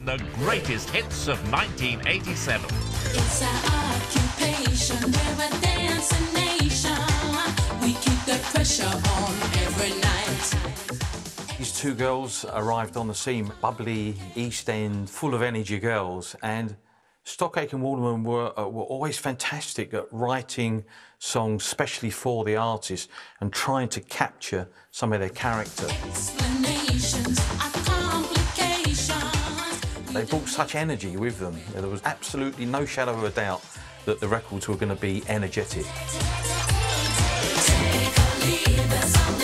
the greatest hits of 1987. It's our occupation, we're a dancing nation. We keep the pressure on every night. These two girls arrived on the scene, bubbly, East End, full of energy girls, and Stock Aitken Waterman were always fantastic at writing songs specially for the artists and trying to capture some of their character. Explanations are complications. They brought such energy with them. There was absolutely no shadow of a doubt that the records were going to be energetic. Take a lead,